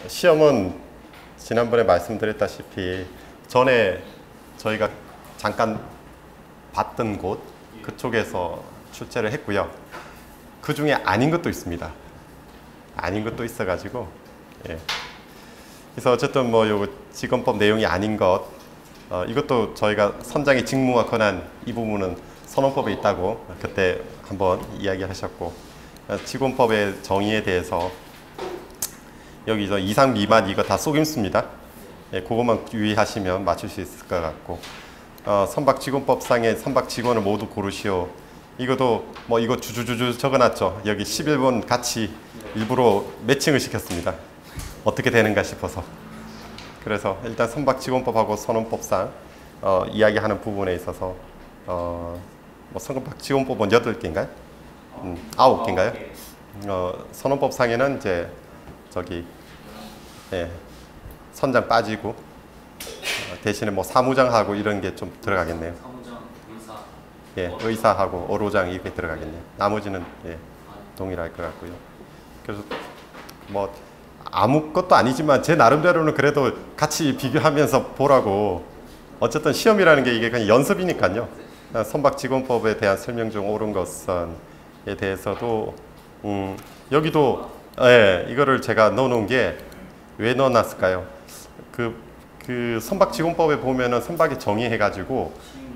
시험은 지난번에 말씀드렸다시피 전에 저희가 잠깐 봤던 곳 그쪽에서 출제를 했고요. 그 중에 아닌 것도 있습니다. 아닌 것도 있어가지고 예. 그래서 어쨌든 뭐 요 직원법 내용이 아닌 것 이것도 저희가 선장의 직무와 권한 이 부분은 선언법에 있다고 그때 한번 이야기하셨고 직원법의 정의에 대해서 여기 저 이상 미만 이거 다 속임수입니다. 예, 그것만 유의하시면 맞출 수 있을 것 같고 선박직원법상의 선박직원을 모두 고르시오. 이것도 뭐 이거 주주주주 적어놨죠. 여기 11번 같이 일부러 매칭을 시켰습니다. 어떻게 되는가 싶어서. 그래서 일단 선박직원법하고 선언법상 이야기하는 부분에 있어서 뭐 선박직원법은 8개인가요? 9개인가요? 선언법상에는 이제 저기 예, 선장 빠지고 대신에 뭐 사무장하고 이런 게 좀 들어가겠네요. 사무장, 의사. 예, 의사하고 어로장 이렇게 들어가겠네요. 나머지는 예, 동일할 것 같고요. 그래서 뭐 아무것도 아니지만 제 나름대로는 그래도 같이 비교하면서 보라고. 어쨌든 시험이라는 게 이게 그냥 연습이니까요. 선박직원법에 대한 설명 중 옳은 것은에 대해서도 여기도 예, 이거를 제가 넣어놓은 게 왜 넣어놨을까요? 그 선박직원법에 보면은 선박의 정의해가지고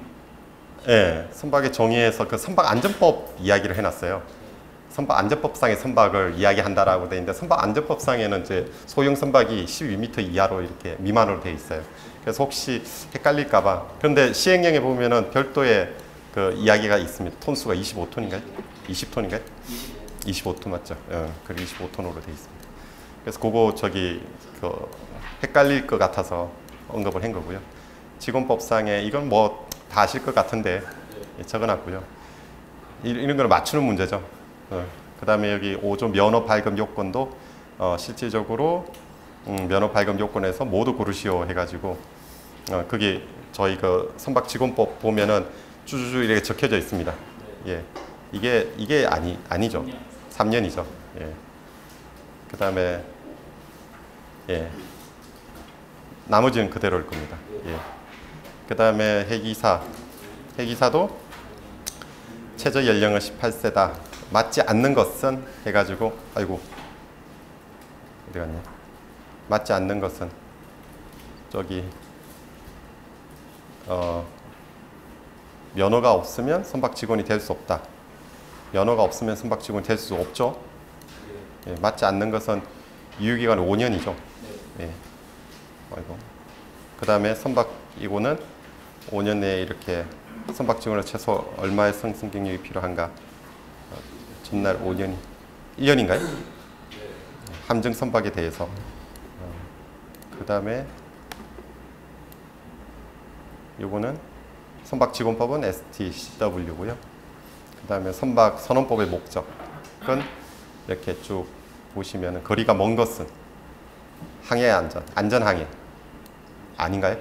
예, 선박의 정의해서 그 선박안전법 이야기를 해놨어요. 선박안전법상의 선박을 이야기한다라고 돼 있는데 선박안전법상에는 이제 소형 선박이 12m 이하로 이렇게 미만으로 돼 있어요. 그래서 혹시 헷갈릴까봐. 그런데 시행령에 보면은 별도의 그 이야기가 있습니다. 톤수가 25톤인가요? 20톤인가요? 25톤 맞죠? 그리고 25톤으로 돼 있습니다. 그래서 그거 저기 그 헷갈릴 것 같아서 언급을 한 거고요. 직원법상에 이건 뭐 다 아실 것 같은데 적어놨고요. 이런 걸 맞추는 문제죠. 그 다음에 여기 5조 면허 발급 요건도 실질적으로 면허 발급 요건에서 모두 고르시오 해가지고 그게 저희 그 선박직원법 보면은 쭈쭈쭈 이렇게 적혀져 있습니다. 예, 이게 아니죠. 3년이죠. 예. 그 다음에 예, 나머지는 그대로일 겁니다. 예. 그 다음에 해기사도 최저 연령은 18세다. 맞지 않는 것은 해가지고 아이고 어디 갔냐? 맞지 않는 것은 저기 면허가 없으면 선박 직원이 될 수 없다. 면허가 없으면 선박 직원이 될 수 없죠. 예, 맞지 않는 것은 유효기간은 5년이죠. 예. 아이고. 그 다음에 선박이고는 5년 내에 이렇게 선박 직원을 최소 얼마의 상승 경력이 필요한가? 전날 5년, 1년인가요? 함정 선박에 대해서. 그 다음에 요거는 선박 직원법은 STCW고요. 그 다음에 선박 선언법의 목적은 이렇게 쭉 보시면 거리가 먼 것은 항해 안전, 안전항해 아닌가요?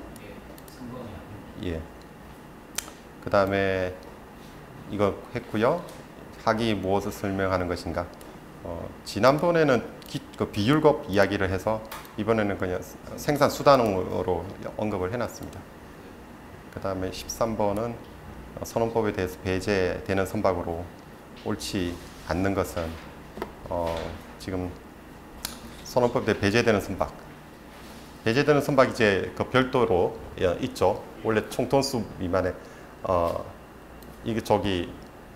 예. 그 다음에 이거 했고요. 학이 무엇을 설명하는 것인가? 지난번에는 그 비율법 이야기를 해서 이번에는 그냥 생산 수단으로 언급을 해놨습니다. 그 다음에 13번은 선언법에 대해서 배제되는 선박으로 옳지 않는 것은 지금 선언법에 대해 배제되는 선박. 배제되는 선박이 이제 그 별도로 있죠. 원래 총톤수 미만에 이게 저기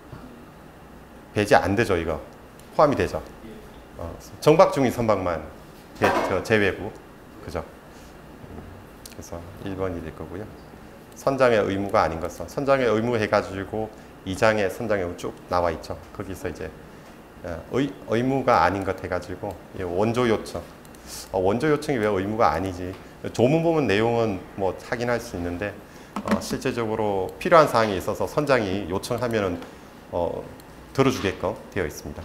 배제 안 되죠. 이거 포함이 되죠. 정박 중인 선박만 제외고 그죠. 그래서 1번이 될 거고요. 선장의 의무가 아닌 것은 선장의 의무 해가지고 2장에 선장의 의무 쭉 나와 있죠. 거기서 이제 의무가 아닌 것 해가지고 원조 요청. 원조 요청이 왜 의무가 아니지? 조문 보면 내용은 뭐 확인할 수 있는데 실제적으로 필요한 사항이 있어서 선장이 요청하면은 들어주게끔 되어 있습니다.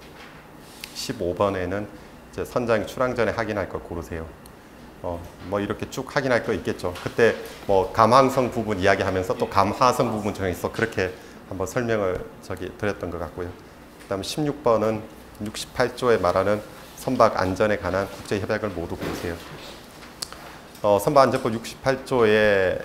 15번에는 이제 선장이 출항 전에 확인할 걸 고르세요. 뭐 이렇게 쭉 확인할 거 있겠죠. 그때 뭐 감항성 부분 이야기하면서 또 감하성 부분 정해서 그렇게 한번 설명을 드렸던 것 같고요. 그 다음에 16번은 68조에 말하는 선박 안전에 관한 국제 협약을 모두 보세요. 선박안전법 68조에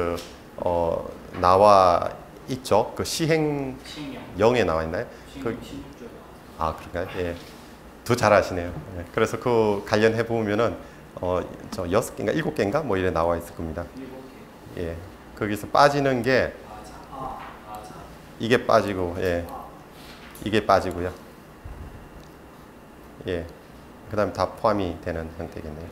나와 있죠. 그 시행령에 나와 있나요? 그런가요? 예. 더 잘 아시네요. 예. 그래서 그 관련해 보면은 저 6개인가 7개인가 뭐 이래 나와 있을 겁니다. 예. 거기서 빠지는 게 이게 빠지고, 예. 이게 빠지고요. 예. 그다음에 다 포함이 되는 형태겠네요.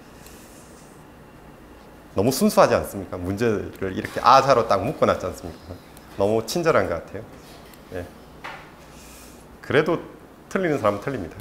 너무 순수하지 않습니까? 문제를 이렇게 아자로 딱 묶어놨지 않습니까? 너무 친절한 것 같아요. 예. 그래도 틀리는 사람은 틀립니다.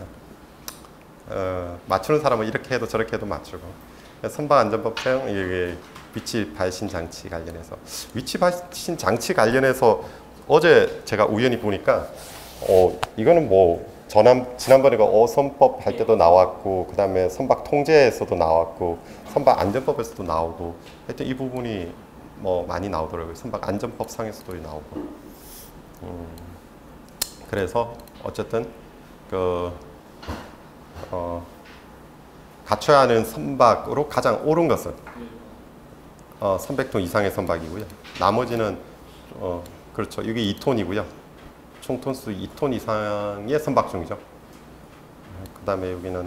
맞추는 사람은 이렇게 해도 저렇게 해도 맞추고. 선박안전법상 이게 위치 발신 장치 관련해서 위치 발신 장치 관련해서 어제 제가 우연히 보니까 이거는 뭐 지난번에 그 어선법 할 때도 나왔고, 그 다음에 선박 통제에서도 나왔고, 선박 안전법에서도 나오고, 하여튼 이 부분이 뭐 많이 나오더라고요. 선박 안전법상에서도 나오고. 그래서 어쨌든 갖춰야 하는 선박으로 가장 옳은 것은 300톤 이상의 선박이고요. 나머지는 그렇죠. 이게 2톤이고요. 총 톤수 2톤 이상의 선박종이죠. 그 다음에 여기는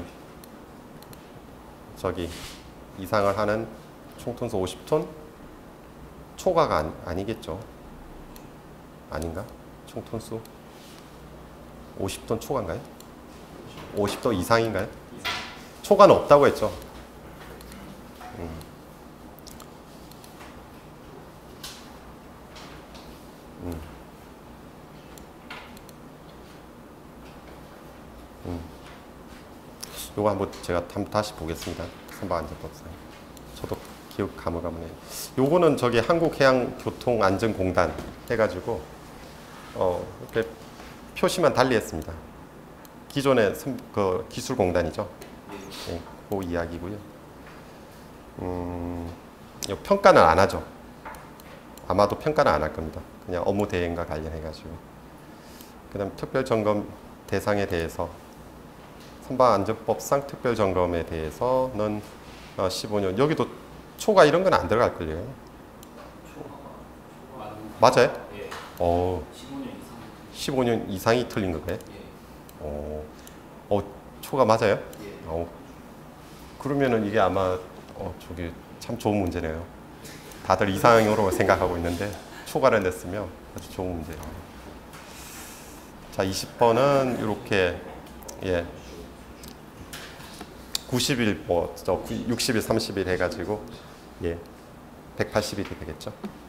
저기 이상을 하는 총 톤수 50톤 초과가 아니겠죠. 아닌가? 총 톤수 50톤 초과인가요? 50톤 이상인가요? 초과는 없다고 했죠. 요거 한번 제가 다시 보겠습니다. 선박안전법상. 저도 기억 가물가물해요. 요거는 저기 한국해양교통안전공단 해가지고 이렇게 표시만 달리했습니다. 기존의 그 기술공단이죠. 네, 그 이야기고요. 평가는 안 하죠. 아마도 평가는 안 할 겁니다. 그냥 업무 대행과 관련해가지고. 그다음 특별점검 대상에 대해서 선박안전법상 특별점검에 대해서는 15년. 여기도 초과 이런 건 안 들어갈 걸요. 맞아요? 예. 15년 이상이 틀린 거예요? 예. 초과 맞아요? 예. 그러면은 이게 아마 저기 참 좋은 문제네요. 다들 이상으로 생각하고 있는데 초과를 냈으면 아주 좋은 문제예요. 자, 20번은 이렇게 90일 60일 30일 해가지고 180일이 되겠죠.